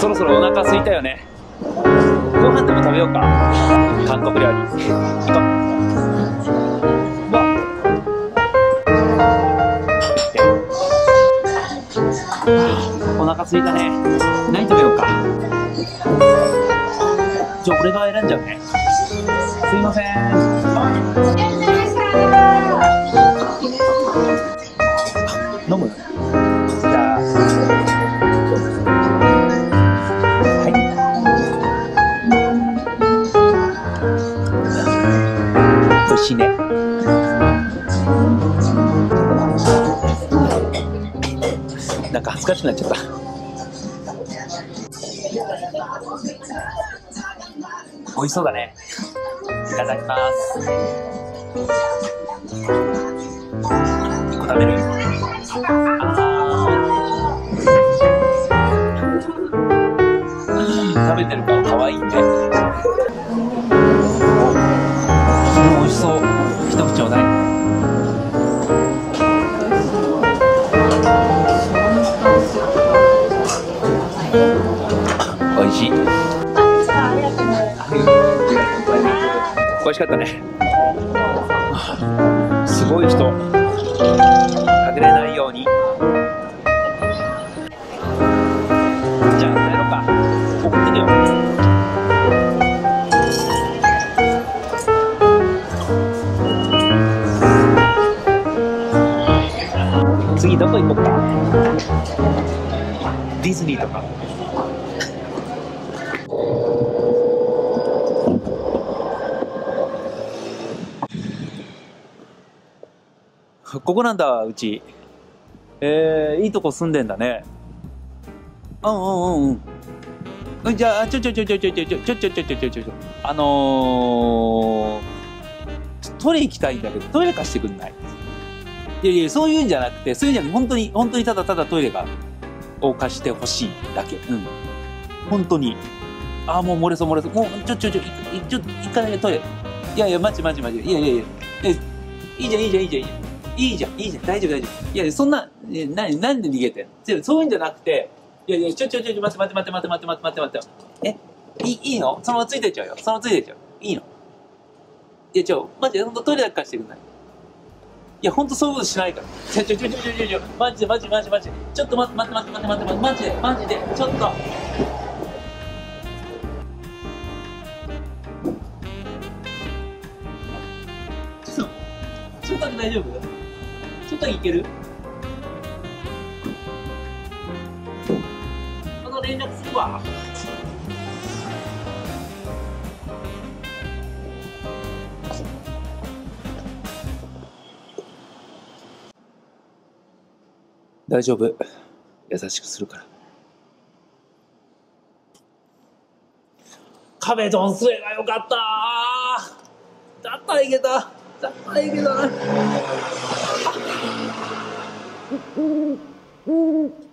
そろそろお腹空いたよね。ご飯でも食べようか。韓国料理。行こう。うわ。お腹空いたね。何食べようか。じゃあ俺が選んじゃうね。すいません。飲む？じゃあ。はい。美味しいね。なんか恥ずかしくなっちゃった。美味しそうだね。いただきます。1個食べる？食べてる顔かわいいね。美味しそう。一口ちょうだい。美味しい。美味しかったね。すごい人。隠れないように。じゃあ帰ろうか。送ってるよ。次どこ行こうか。ディズニーとか。ここなんだ、うち。いいとこ住んでんだね。じゃあ、トイレ行きたいんだけど、トイレ貸してくんない？いやいや、そういうんじゃなくて、そういうんじゃなくて、本当にただただトイレを貸してほしいだけ。うん。本当に。ああ、もう漏れそう。もう、一回だけトイレ。いやいや、マジ。いや、いいじゃん。いいじゃん、大丈夫。いや、そんな、なんで逃げてんの？そういうんじゃなくて、いや、待って。いいの？そのままついてっちゃうよ。いいの？いや、マジで、ほんとトイレだけ貸してくんない？いや、ほんとそういうことしないから。マジで。ちょっと待って、マジで、ちょっと。ちょっとだけ大丈夫？ちょっとだけいける？また連絡するわ。大丈夫。優しくするから。壁ドンすればよかったー。だったらいけた。な。